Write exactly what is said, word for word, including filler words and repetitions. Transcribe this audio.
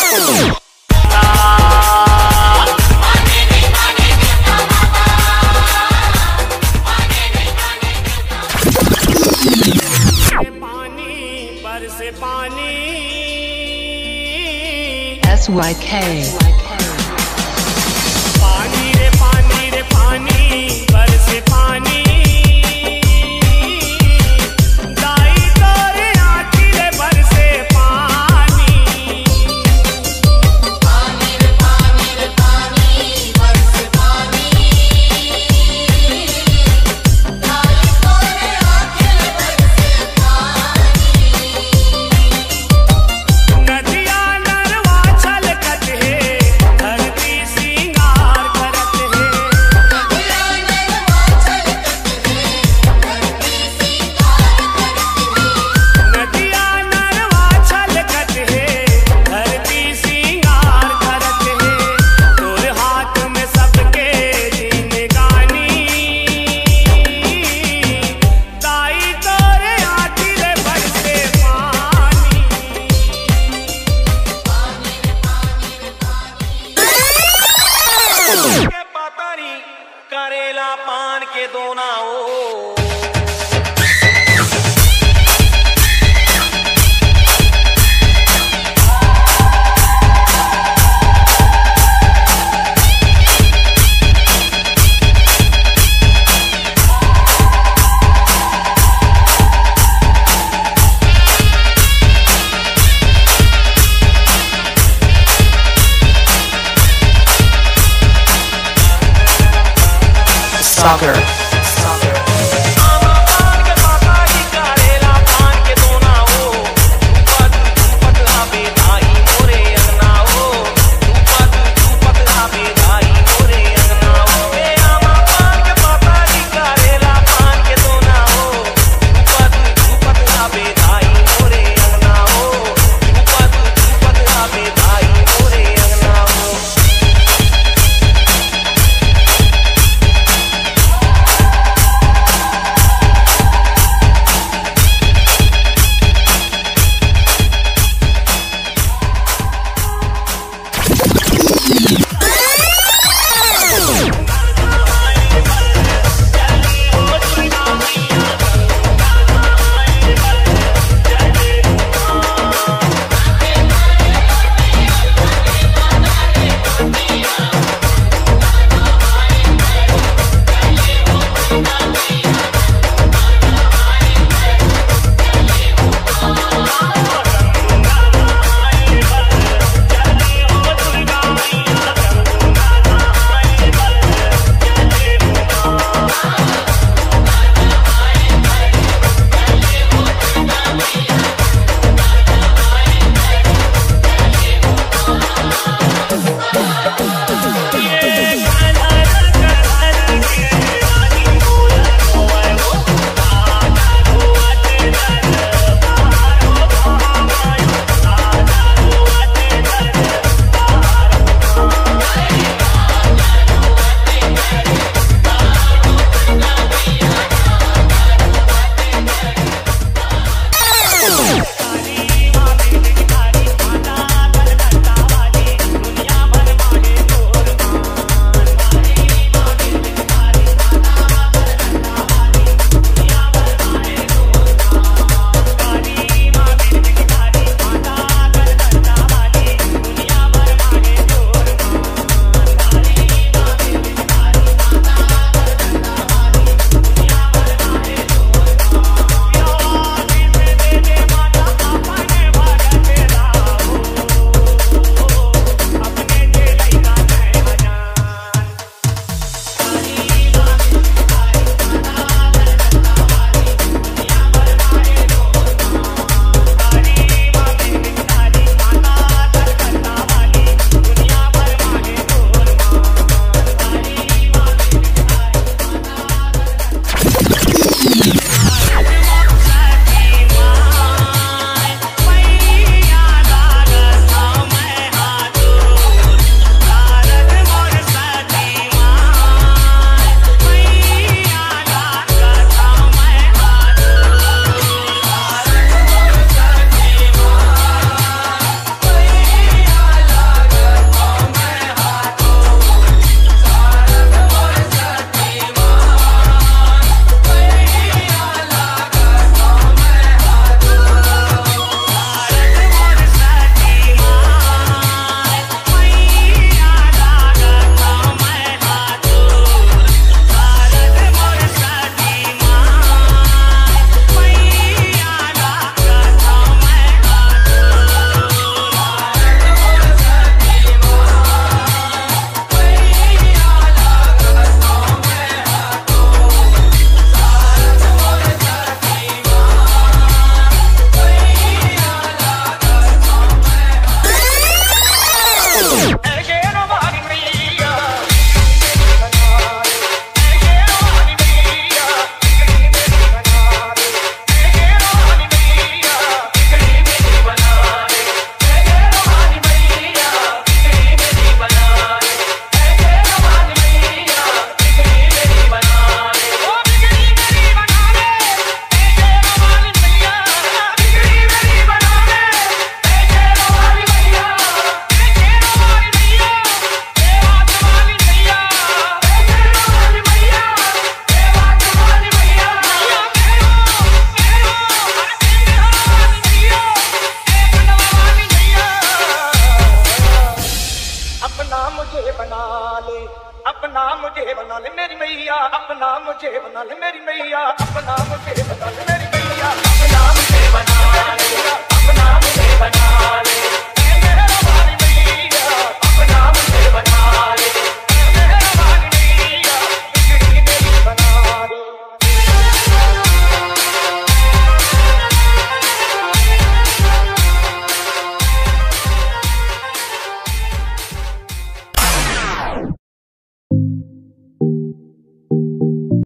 S Y K पानी रे पानी रे पानी बरसे पानी दाई तोरे आँखी रे बरसे पानी पानी रे पानी रे पानी बरसे पानी दाई तोरे आँखी रे बरसे पानी नदिया नरवा छलकत है धरती सिंगार करत है नदिया नरवा छलकत है धरती सिंगार करत है नदिया नरवा छलकत है धरती सिंगार करत है तोर हाथ में सबके जिंदगानी दाई तोरे आँखी रे बरसे पानी के पातारी करेला पान के दोना ओ Soccer आमा पान के पातारी करेला पान के दोना ओ ऊपर ऊपर लाबे दाई मोरे अंगना ओ ऊपर ऊपर लाबे दाई मोरे अंगना ओ ए आमा पान के पातारी करेला पान के दोना ओ ऊपर ऊपर लाबे दाई मोरे अंगना ओ ऊपर ऊपर लाबे दाई मोरे अंगना ओ अपना मुझे बना ले मेरी मैया, अपना मुझे बना ले मेरी मैया, अपना मुझे बना ले मेरी मैया, अपना मुझे बना ले, अपना मुझे बना ले।